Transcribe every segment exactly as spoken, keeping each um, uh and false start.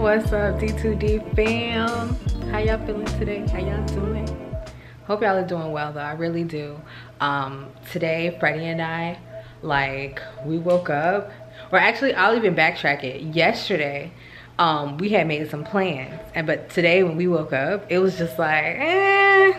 What's up, D two D fam? How y'all feeling today? How y'all doing? Hope y'all are doing well though, I really do. Um, today, Freddie and I, like, we woke up, or actually I'll even backtrack it. Yesterday, um, we had made some plans, and but today when we woke up, it was just like, eh,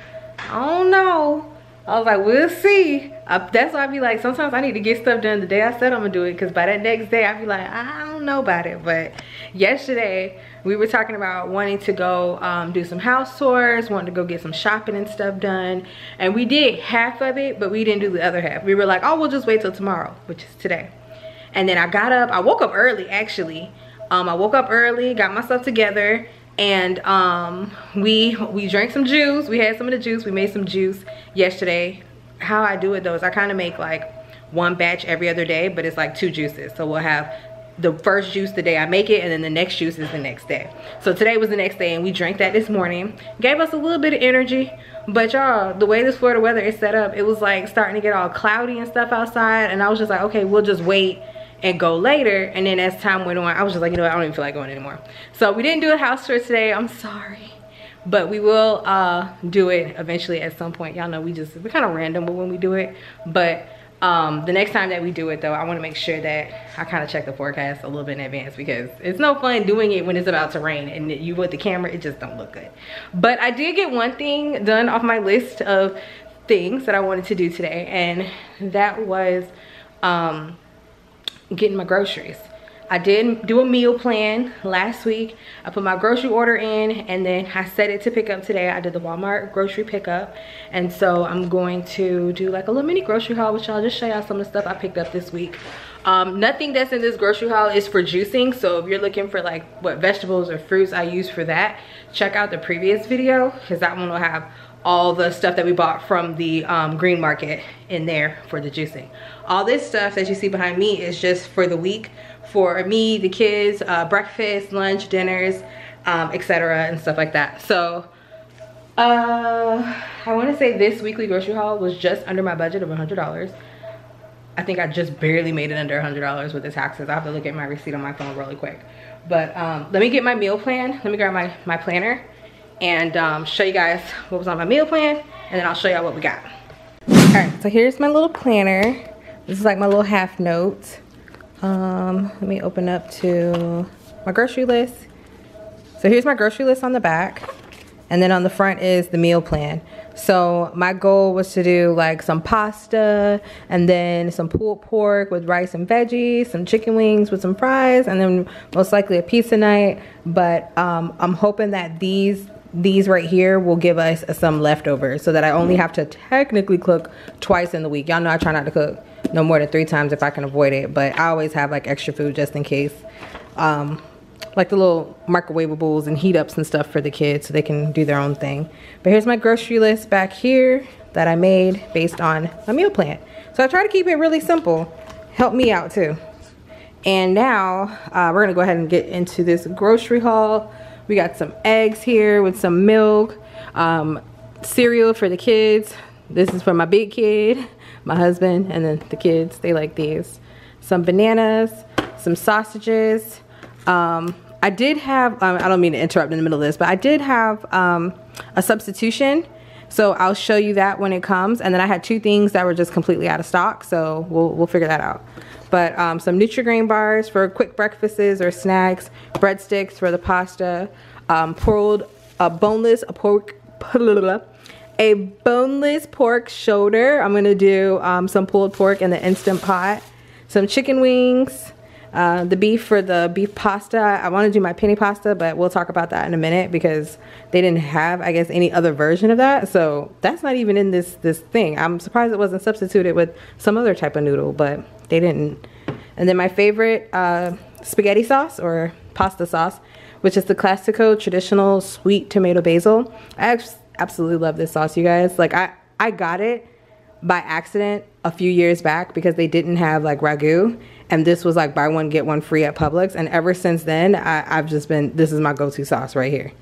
I don't know. I was like, we'll see. I, that's why I be like, sometimes I need to get stuff done the day I said I'm gonna do it, because by that next day, I be like, I don't know about it. But yesterday, we were talking about wanting to go um, do some house tours, wanting to go get some shopping and stuff done. And we did half of it, but we didn't do the other half. We were like, oh, we'll just wait till tomorrow, which is today. And then I got up, I woke up early, actually. Um, I woke up early, got myself together, and um we we drank some juice. We had some of the juice. We made some juice yesterday. How I do it though is I kind of make like one batch every other day, but it's like two juices. So we'll have the first juice the day I make it, and then the next juice is the next day. So today was the next day, and we drank that this morning. Gave us a little bit of energy. But y'all, the way this Florida weather is set up, it was like starting to get all cloudy and stuff outside, and I was just like, okay, we'll just wait and go later. And then as time went on, I was just like, you know what, I don't even feel like going anymore. So we didn't do a house tour today. I'm sorry, but we will uh do it eventually at some point. Y'all know we just we're kind of random when we do it, but um the next time that we do it though, I want to make sure that I kind of check the forecast a little bit in advance, because it's no fun doing it when it's about to rain and you with the camera, it just don't look good. But I did get one thing done off my list of things that I wanted to do today, and that was um getting my groceries. I did do a meal plan last week. I put my grocery order in, and then I set it to pick up today. I did the Walmart grocery pickup, and so I'm going to do like a little mini grocery haul with y'all, just show y'all some of the stuff I picked up this week. Um, nothing that's in this grocery haul is for juicing, so if you're looking for like what vegetables or fruits I use for that, check out the previous video, because that one will have all the stuff that we bought from the um, green market in there for the juicing. All this stuff that you see behind me is just for the week, for me, the kids, uh, breakfast, lunch, dinners, um, et cetera, and stuff like that. So uh, I want to say this weekly grocery haul was just under my budget of one hundred dollars. I think I just barely made it under one hundred dollars with the taxes. I have to look at my receipt on my phone really quick. But um, let me get my meal plan. Let me grab my, my planner and um, show you guys what was on my meal plan, and then I'll show y'all what we got. All right, so here's my little planner. This is like my little half note. Um, let me open up to my grocery list. So here's my grocery list on the back, and then on the front is the meal plan. So my goal was to do like some pasta, and then some pulled pork with rice and veggies, some chicken wings with some fries, and then most likely a pizza night. But um, I'm hoping that these these right here will give us some leftovers, so that I only have to technically cook twice in the week. Y'all know I try not to cook no more than three times if I can avoid it, but I always have like extra food just in case. Um, like the little microwavables and heat ups and stuff for the kids so they can do their own thing. But here's my grocery list back here that I made based on a meal plan. So I try to keep it really simple. Help me out too. And now uh, we're gonna go ahead and get into this grocery haul. We got some eggs here with some milk, um, cereal for the kids. This is for my big kid, my husband, and then the kids, they like these. Some bananas, some sausages. Um, I did have, um, I don't mean to interrupt in the middle of this, but I did have um, a substitution. So I'll show you that when it comes. And then I had two things that were just completely out of stock. So we'll, we'll figure that out. But um, some Nutri-Grain bars for quick breakfasts or snacks, breadsticks for the pasta, um, pulled a boneless a pork, a boneless pork shoulder. I'm gonna do um, some pulled pork in the Instant Pot, some chicken wings, uh, the beef for the beef pasta. I want to do my penny pasta, but we'll talk about that in a minute, because they didn't have, I guess, any other version of that. So that's not even in this this thing. I'm surprised it wasn't substituted with some other type of noodle, but they didn't. And then my favorite uh, spaghetti sauce or pasta sauce, which is the Classico traditional sweet tomato basil. I absolutely love this sauce, you guys. Like I, I got it by accident a few years back because they didn't have like ragu, and this was like buy one get one free at Publix, and ever since then I, I've just been, this is my go-to sauce right here.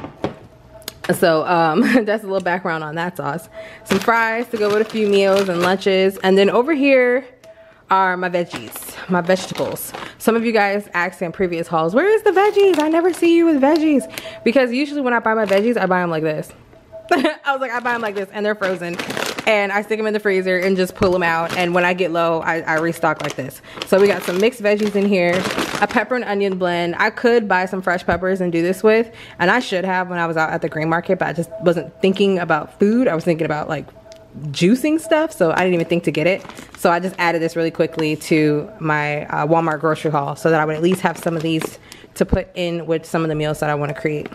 So um, that's a little background on that sauce. Some fries to go with a few meals and lunches, and then over here are my veggies, my vegetables. Some of you guys asked in previous hauls, where is the veggies? I never see you with veggies. Because usually when I buy my veggies, I buy them like this. I was like, I buy them like this and they're frozen. And I stick them in the freezer and just pull them out. And when I get low, I, I restock like this. So we got some mixed veggies in here, a pepper and onion blend. I could buy some fresh peppers and do this with. And I should have when I was out at the green market, but I just wasn't thinking about food. I was thinking about like juicing stuff, so I didn't even think to get it. So I just added this really quickly to my uh, Walmart grocery haul so that I would at least have some of these to put in with some of the meals that I want to create.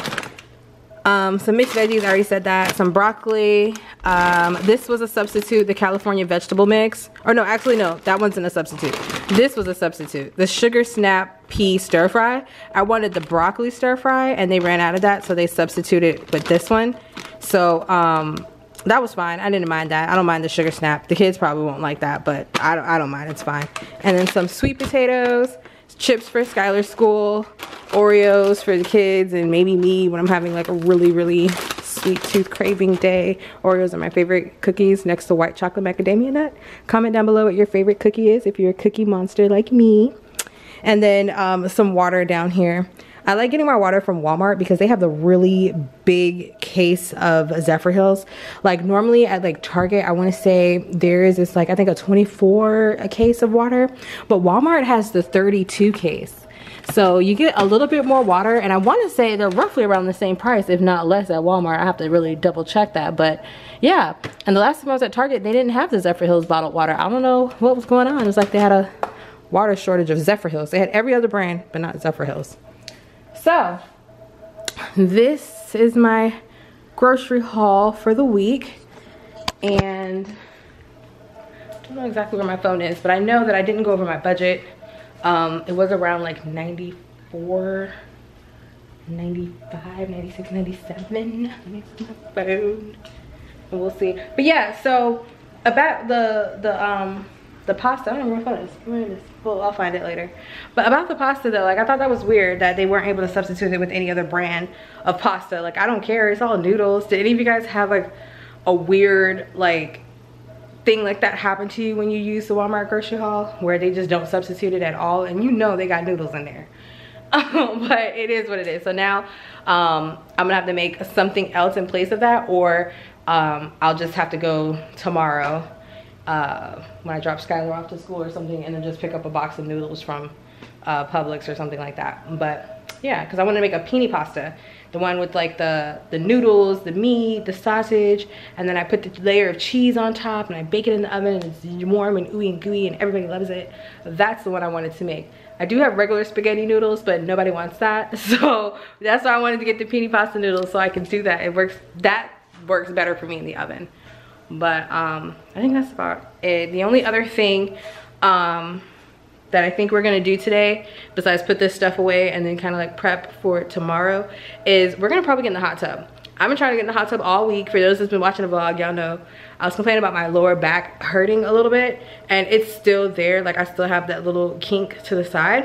Um, some mixed veggies, I already said that. Some broccoli. Um, this was a substitute, the California vegetable mix. Or no, actually no, that one's in a substitute. This was a substitute. The sugar snap pea stir fry. I wanted the broccoli stir fry and they ran out of that, so they substituted with this one. So um, that was fine. I didn't mind that. I don't mind the sugar snap. The kids probably won't like that, but I don't, I don't mind. It's fine. And then some sweet potatoes, chips for Skylar's school, Oreos for the kids, and maybe me when I'm having like a really, really sweet tooth craving day. Oreos are my favorite cookies next to white chocolate macadamia nut. Comment down below what your favorite cookie is if you're a cookie monster like me. And then um, some water down here. I like getting my water from Walmart because they have the really big case of Zephyrhills. Like normally at like Target, I want to say there is this like, I think a twenty-four a case of water, but Walmart has the thirty-two case. So you get a little bit more water, and I want to say they're roughly around the same price, if not less at Walmart. I have to really double check that, but yeah. And the last time I was at Target, they didn't have the Zephyrhills bottled water. I don't know what was going on. It was like they had a water shortage of Zephyrhills. They had every other brand, but not Zephyrhills. So this is my grocery haul for the week, and I don't know exactly where my phone is, but I know that I didn't go over my budget. Um, it was around like ninety-four, ninety-five, ninety-six, ninety-seven. Let me see my phone and we'll see. But yeah, so about the the um the pasta, I don't know where my phone is. Where it is. Well, I'll find it later. But about the pasta though, like I thought that was weird that they weren't able to substitute it with any other brand of pasta. Like I don't care, it's all noodles. Did any of you guys have like a weird like thing like that happen to you when you use the Walmart grocery haul where they just don't substitute it at all, and you know they got noodles in there? But it is what it is. So now um, I'm gonna have to make something else in place of that, or um, I'll just have to go tomorrow uh, when I drop Skylar off to school or something, and then just pick up a box of noodles from uh, Publix or something like that. But yeah, because I want to make a pini pasta, the one with like the the noodles, the meat, the sausage, and then I put the layer of cheese on top and I bake it in the oven and it's warm and ooey and gooey and everybody loves it. That's the one I wanted to make. I do have regular spaghetti noodles, but nobody wants that, so that's why I wanted to get the pini pasta noodles, so I can do that. It works, that works better for me in the oven. But um I think that's about it. The only other thing um that I think we're gonna do today, besides put this stuff away and then kind of like prep for tomorrow, is we're gonna probably get in the hot tub. I've been trying to get in the hot tub all week. For those that's been watching the vlog, y'all know I was complaining about my lower back hurting a little bit, and it's still there. Like I still have that little kink to the side.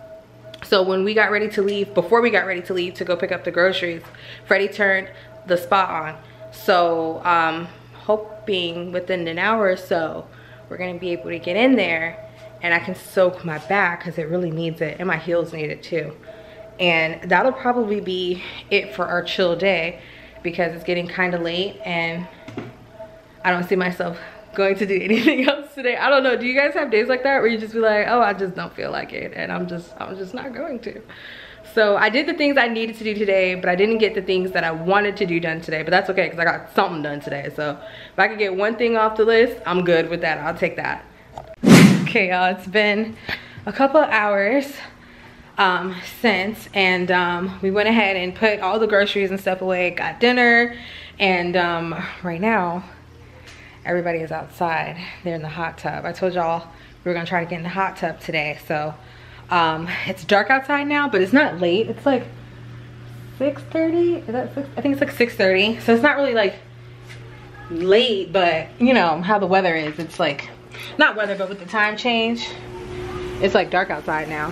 So when we got ready to leave, before we got ready to leave to go pick up the groceries, Freddie turned the spot on. So um hoping within an hour or so we're gonna be able to get in there and I can soak my back because it really needs it, and my heels need it too. And that'll probably be it for our chill day because it's getting kind of late and I don't see myself going to do anything else today. I don't know, do you guys have days like that where you just be like, oh, I just don't feel like it, and I'm just I'm just not going to? So I did the things I needed to do today, but I didn't get the things that I wanted to do done today, but that's okay because I got something done today. So if I could get one thing off the list, I'm good with that. I'll take that. Okay, y'all, it's been a couple of hours um, since, and um, we went ahead and put all the groceries and stuff away, got dinner, and um, right now, everybody is outside. They're in the hot tub. I told y'all we were gonna try to get in the hot tub today, so um, it's dark outside now, but it's not late. It's like six thirty, is that six? I think it's like six thirty, so it's not really like late, but you know how the weather is. It's like, not weather, but with the time change, it's like dark outside now.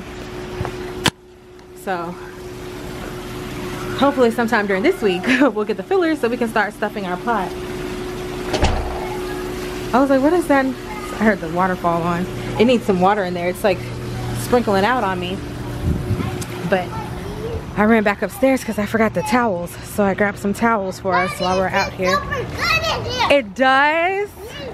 So hopefully sometime during this week we'll get the fillers so we can start stuffing our pot. I was like, what is that? I heard the waterfall on. It needs some water in there. It's like sprinkling out on me. But I ran back upstairs because I forgot the towels. So I grabbed some towels for us while we're out here. It does?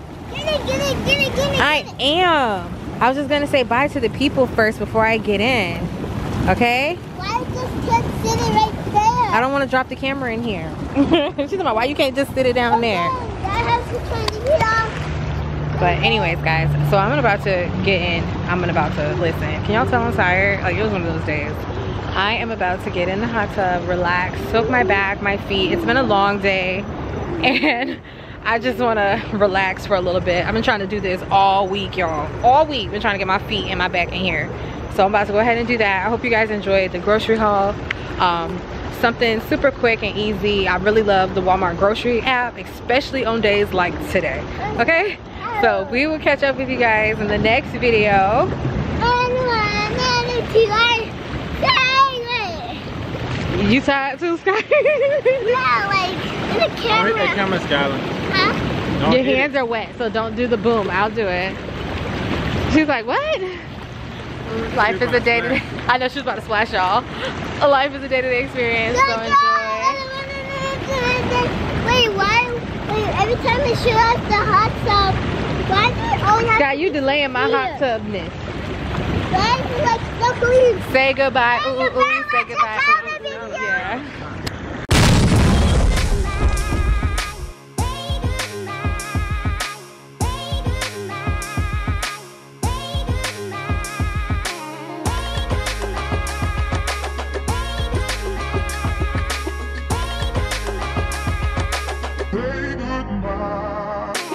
I am. I was just gonna say bye to the people first before I get in. Okay? Why just keep sitting right there? I don't want to drop the camera in here. She's like, why you can't just sit it down there? I have to turn it off. But anyways, guys, so I'm about to get in. I'm about to listen. Can y'all tell I'm tired? Like, it was one of those days. I am about to get in the hot tub, relax, soak my back, my feet. It's been a long day, and I just want to relax for a little bit. I've been trying to do this all week, y'all. All week, been trying to get my feet and my back in here. So I'm about to go ahead and do that. I hope you guys enjoyed the grocery haul. Um, something super quick and easy. I really love the Walmart grocery app, especially on days like today. Okay? So we will catch up with you guys in the next video. You tired too, Sky? Yeah, like in the camera. Don't hit that camera, Skylar. Huh? Don't Your hit hands it. are wet, so don't do the boom. I'll do it. She's like, what? Life is a day-to-day. I know she was about to splash y'all. Life is a day-to-day experience, so enjoy. Wait, why? Wait, every time they show us the hot tub, why do we always have Sky, to you delaying my hot here? tubness. Why is it like so clean? Say goodbye. Ooh, ooh, ooh. Say goodbye. Ooh,